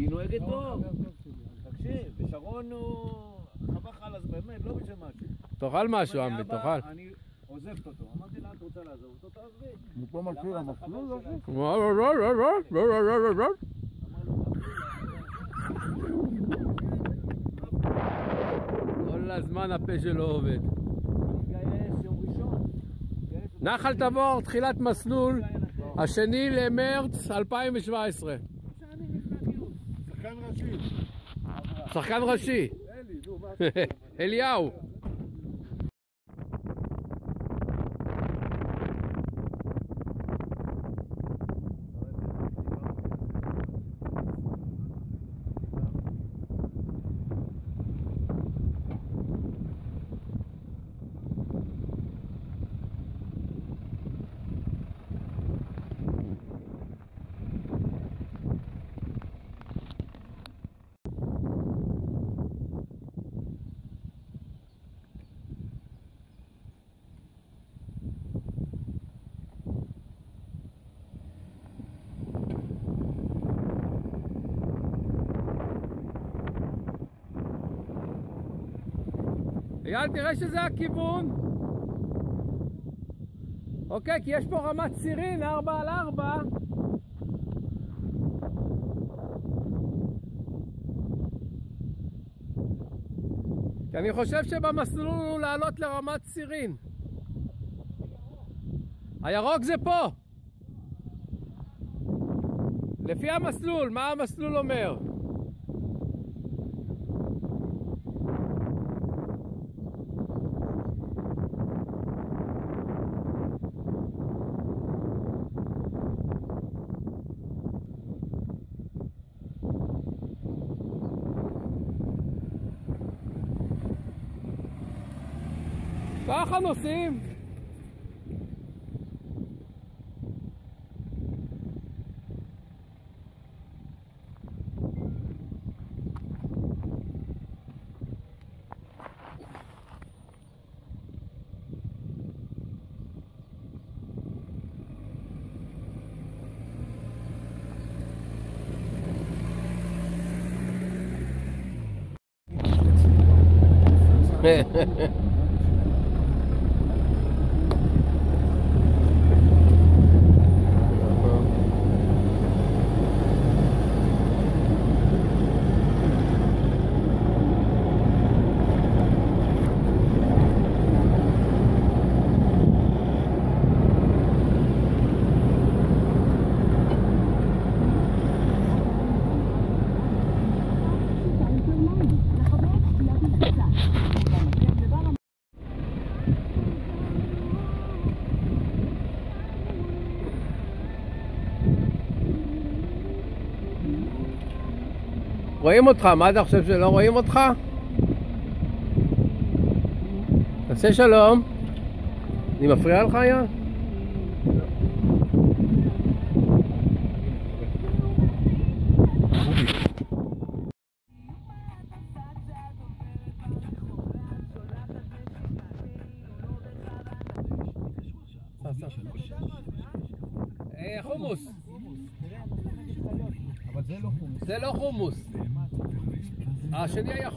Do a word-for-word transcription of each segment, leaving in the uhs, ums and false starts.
היא נוהגת טוב. תקשיב, ושרון הוא חווה חלס באמת, לא בשביל משהו. תאכל משהו, עמי, תאכל. אני עוזבת אותו. אמרתי לה, את רוצה לעזוב אותו, תעזבי. מפה מתחיל המסלול הזה? כל הזמן הפה שלו עובד. נחל תבור, תחילת מסלול, השני למרץ אלפיים שבע עשרה. שחקן ראשי. שחקן ראשי. אליהו. אייל, תראה שזה הכיוון. אוקיי, כי יש פה רמת צירין, ארבע על ארבע. כי אני חושב שבמסלול הוא לעלות לרמת צירין. הירוק זה פה. לפי המסלול, מה המסלול אומר? ככה נוסעים. רואים אותך, מה אתה חושב שלא רואים אותך? תעשה שלום. אני מפריע לך היה? חומוס. אבל זה לא חומוס. זה לא חומוס. השני היה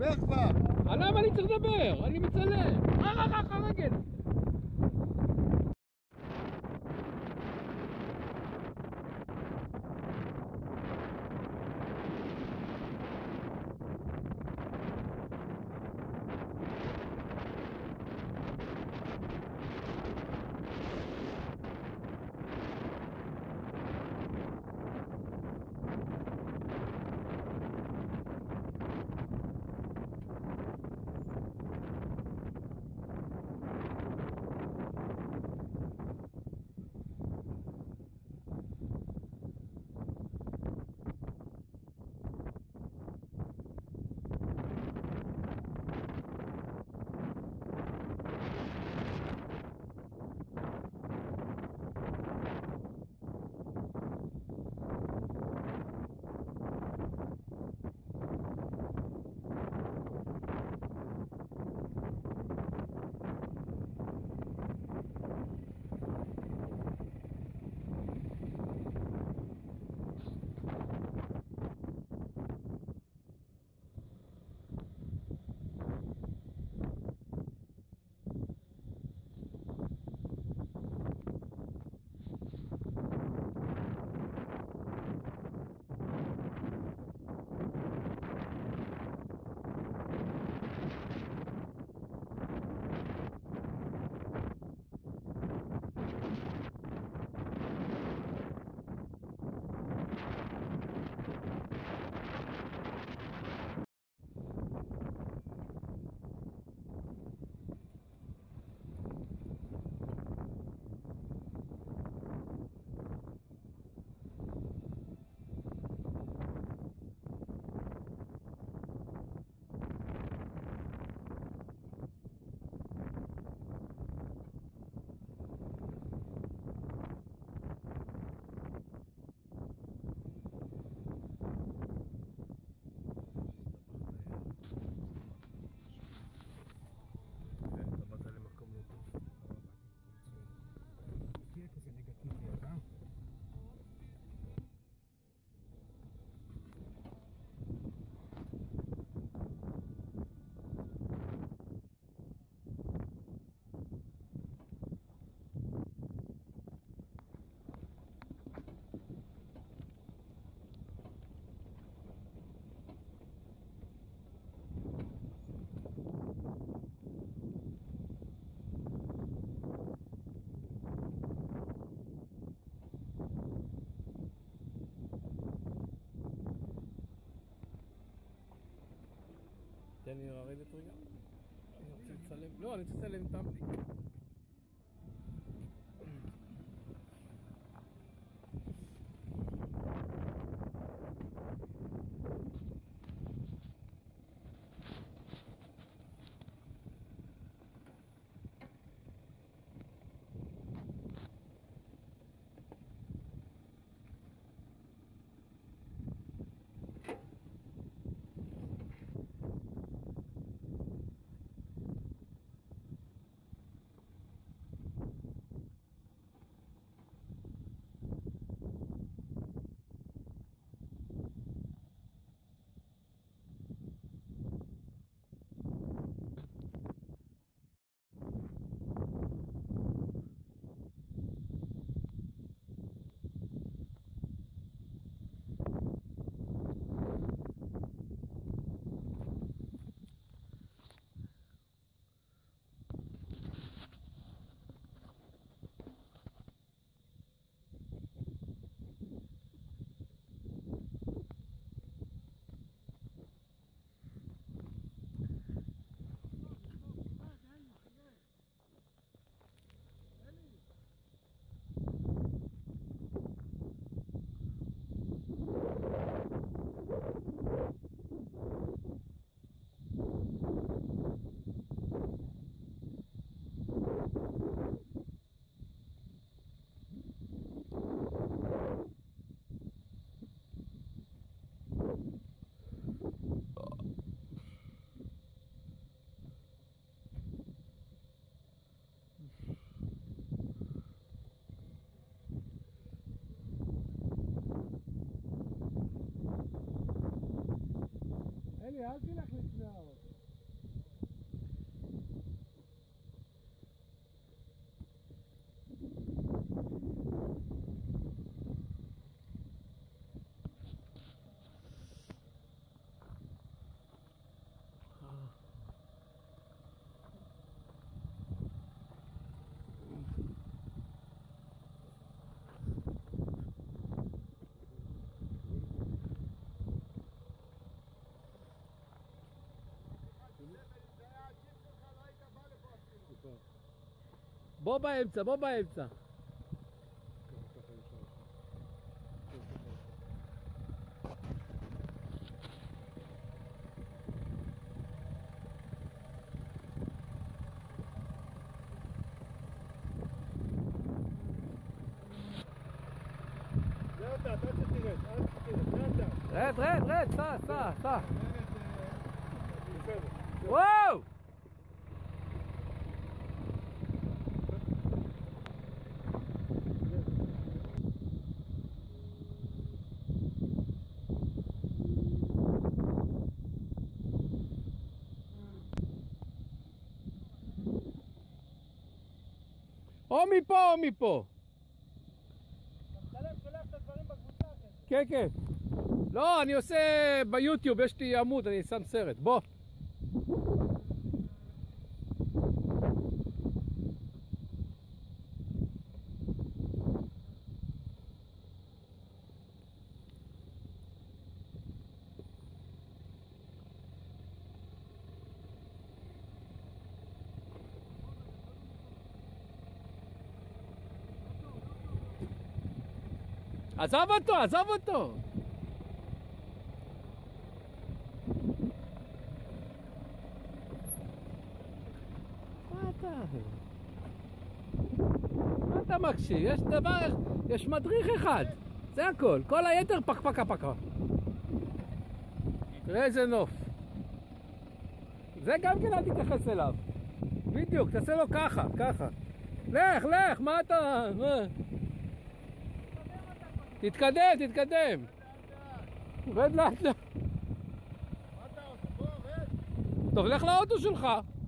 דבר כבר! למה אני צריך לדבר? אני מצלם. רק, רק, רק, הרגל. תן לי לרדת רגע. אני רוצה לצלם. לא, אני רוצה לצלם טמפליק. אלי, אל תלך לפני האור. בוא באמצע, בוא באמצע. לאט לאט, אל תתרד, אל תתרד, לאט לאט. רד, רד, רד, סע, סע, סע. בסדר. וואו! או מפה או מפה. אתה מצלם, שולח את הדברים בקבוצה אחרי זה. כן, כן. לא, אני עושה ביוטיוב, יש לי עמוד, אני שם סרט. בוא. עזב אותו, עזב אותו. מה אתה? מה אתה מקשיב? יש דבר, יש מדריך אחד. זה הכל. כל היתר פק פקה פקה. תראה איזה נוף. זה גם כן אל תתייחס אליו. בדיוק, תעשה לו ככה, ככה. לך, לך, מה אתה? מה? תתקדם, תתקדם. רד לאט לאט. מה אתה עושה? בוא, רד. טוב, לך לאוטו שלך.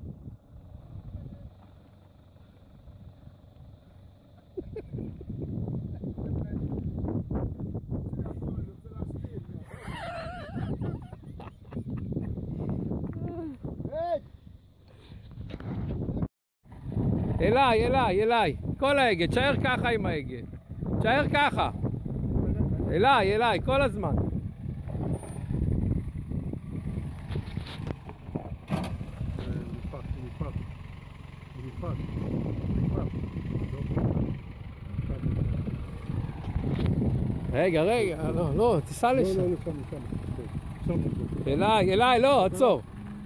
רד. אליי, אליי, אליי. כל ההגה, תשאר ככה עם ההגה. תשאר ככה. אליי, אליי, כל הזמן. נפק, נפק. נפק. נפק. רגע, רגע, לא, לא, תיסע לא, לשם. לא, לשם, לשם. שם נפק. אליי, אליי, לא, עצור.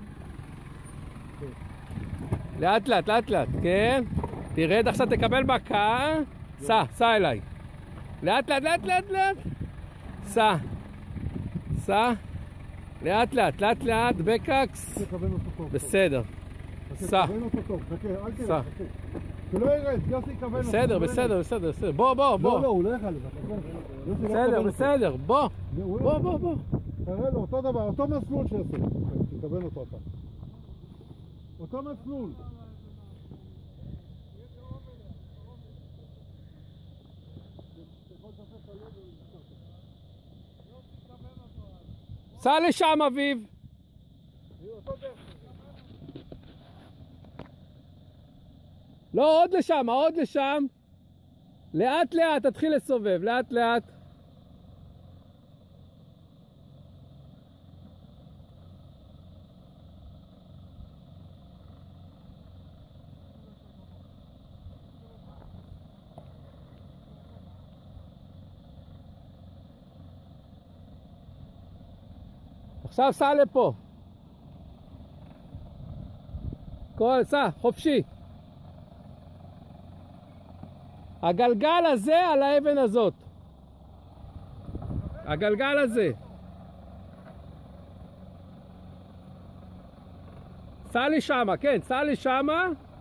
לאט לאט, לאט לאט, כן? תרד עכשיו, תקבל מכה. סע, סע אליי. לאט לאט, לאט לאט, לאט. סע. סע. לאט לאט, לאט לאט, בקקס. תכוון אותו טוב. בסדר. סע. תכוון אותו טוב, חכה, אל סע. תראה, חכה. שלא ירד, יוסי יכוון אותו. בסדר, לא בסדר, ירד. בסדר, בסדר. בוא, בוא, לא, בוא. לא, הוא לא יכל לזה. יוסי לא בסדר, יכוון אותו. בסדר, בוא. הוא- בוא, בוא, בוא. תראה לו, אותו דבר, אותו מסלול שיעשה. תכוון אותו אתה. אותו מסלול. סע לשם, אביב. אותו דרך. לא, עוד לשם, עוד לשם. לאט לאט, תתחיל לסובב, לאט לאט. עכשיו סע לפה. כל, סע, חופשי. הגלגל הזה על האבן הזאת. הגלגל הזה. סע לי שמה, כן, סע לי שמה.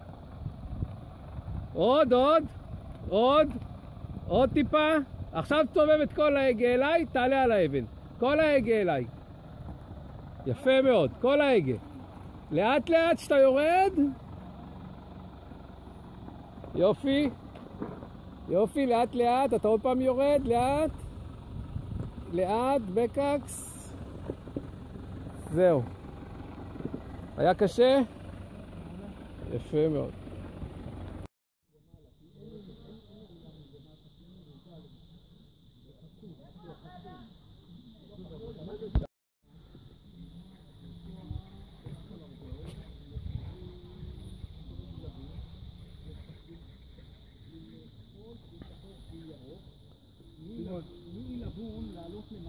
עוד, עוד, עוד, עוד טיפה. עכשיו תסובב את כל ההגה אליי, תעלה על האבן. כל ההגה אליי. יפה מאוד, כל ההגה. לאט לאט שאתה יורד. יופי. יופי, לאט לאט, אתה עוד פעם יורד, לאט. לאט, בקקס. זהו. היה קשה? יפה מאוד.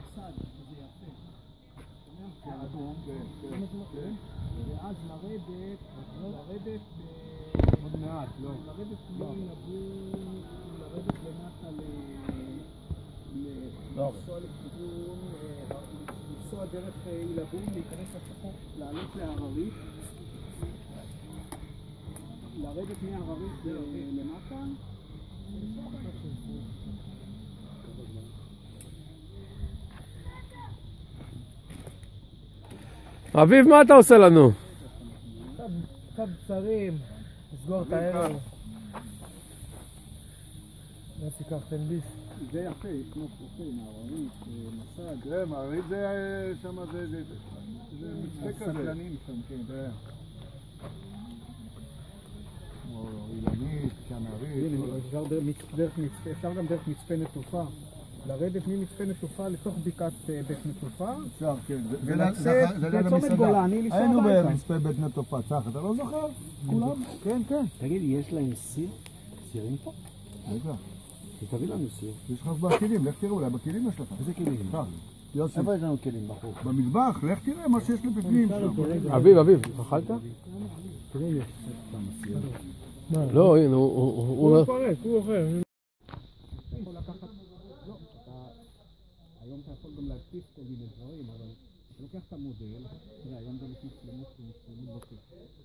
מסד, זה יפה. ואז לרדת, לרדת עוד מעט, לא. לרדת מלבון, לרדת למטה ל... לנסוע לכיוון, לנסוע דרך עילבון, להיכנס לצפון, לעלות להררית, לרדת מהררית למטה. אביב, מה אתה עושה לנו? קצת בשרים, לסגור את הערב. נעשי כך תנביס. זה יפה, יש כמו פרופי, מעררית, מסד. כן, מעררית זה שם, זה מצפה כזה. סקלנים שם, כן. כמו אילנית, כנרית. אפשר גם דרך מצפה נטופה. לרדת ממצפה נטופה לתוך בקעת בית נטופה. אפשר, כן. ולצאת לצומת גולני לנסוע היינו הביתה. במצפה בית נטופה, צח, אתה לא זוכר? כולם? כן, כן. תגיד, יש להם סיר? סירים פה? רגע, תביא לנו סיר. יש לך בכלים, לך תראה, אולי בכלים יש לך. איזה כלים? קח, יוסי. איפה יש לנו כלים בחור? במטבח, לך תראה מה שיש לבפנים שם. אביב, אביב, אכלת? לא, הנה, הוא... הוא מפרק, הוא אוכל. יכול לקחת, לא, היום אתה יכול גם להדפיס כל מיני דברים, אבל אתה לוקח את המודל, תראה, היום גם יש מצלמות ומצלמים בטח.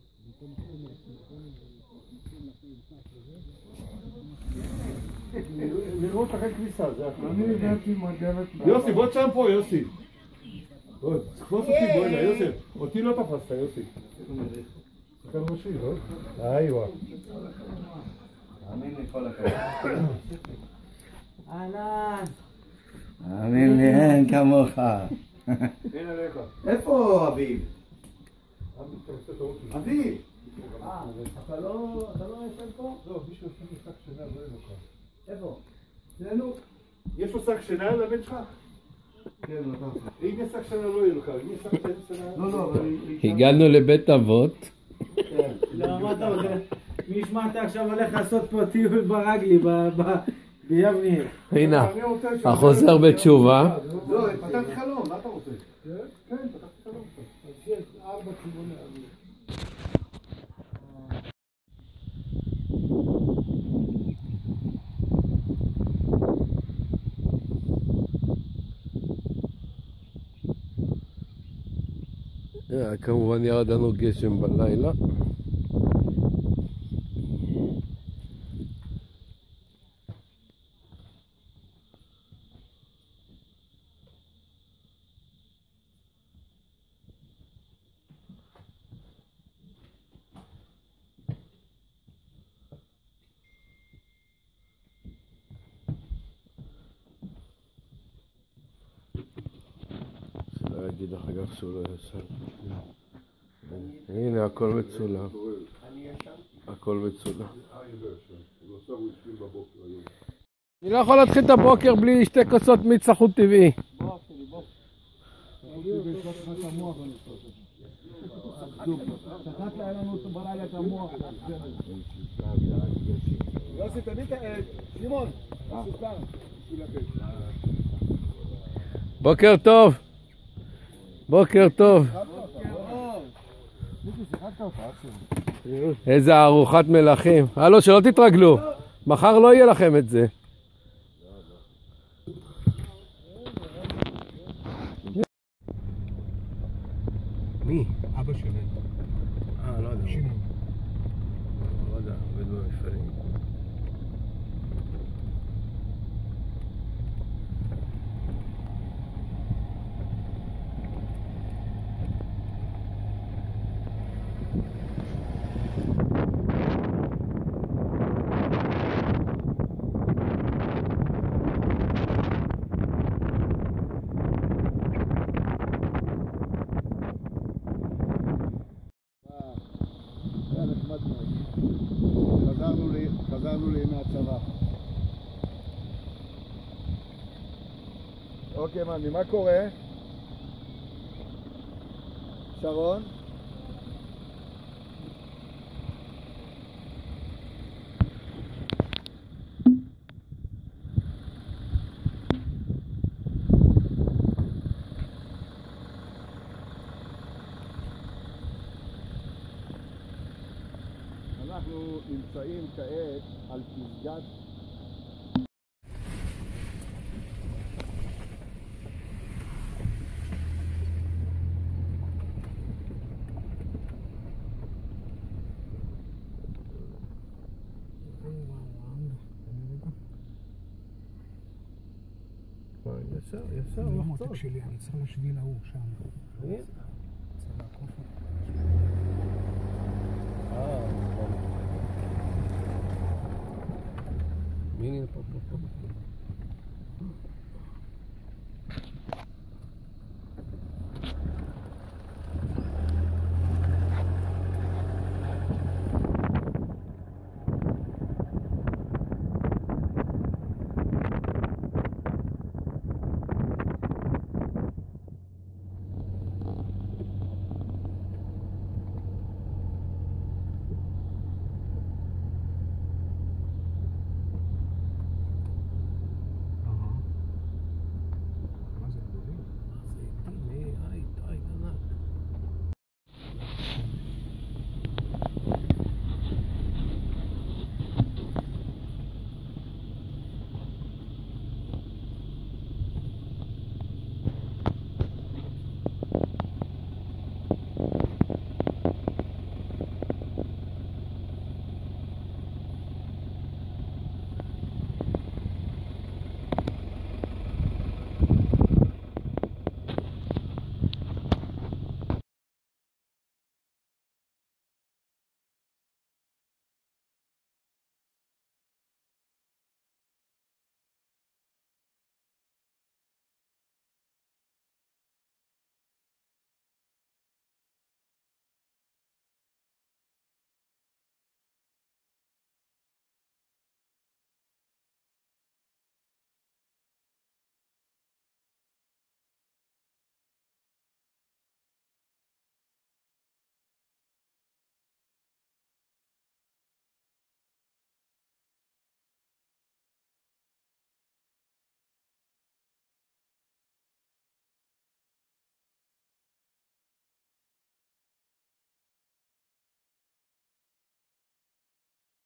לראות אחרי כביסה, זה הכול. אני הגעתי מגנת... יוסי, בוא תשם פה, יוסי. בוא, תקפוץ אותי, בוא הנה, יוסי. אותי לא תפסת, יוסי. שחקן ראשי, לא? איווה. תאמין לי כל הכבוד. אהלן. תאמין לי, אין כמוך. אין עליך. איפה אביב? אביב! אה, אתה לא ישן פה? לא, מישהו עושה לי שק שינה, לא יהיה לך. איפה? אצלנו? יש לו שק שינה לבן שלך? כן, נתן. אם יש שק שינה לא יהיה לך, אם יש שק שינה... לא, לא, אבל... הגענו לבית אבות. לא, מה אתה רוצה? מי ישמע אתה עכשיו הולך לעשות פה טיול ברגלי, ביבניה. הנה, החוזר בתשובה. לא, פתחתי חלום, מה אתה רוצה? כן, פתחתי חלום. אז יש ארבע כיווני אוויר. כמובן ירד לנו גשם בלילה. שלא יגיד אחר כך שהוא לא ישן. הנה, הכל מצולם. הכל מצולם. אני לא יכול להתחיל את הבוקר בלי שתי כוסות מיץ סחוט טבעי. שחט לה לנו אותו בלילה את המוח. יוסי, תביא את... שמעון, סוכר. בוקר טוב. בוקר טוב. איזה ארוחת מלכים. הלו, שלא תתרגלו. מחר לא יהיה לכם את זה. מי? אבא שלהם. אה, לא יודע. שמעון. לא יודע, עובד במפעלים. חזרנו לימי הצבא. אוקיי, מאמי, מה קורה? שרון? אנחנו נמצאים כעת על פסגת ישר, ישר, לא לחצות. מותק שלי, אני צריך לשביל ההוא שם. הנה. צריך לעקוף אותו. אה, נכון. הנה, פה, פה, פה.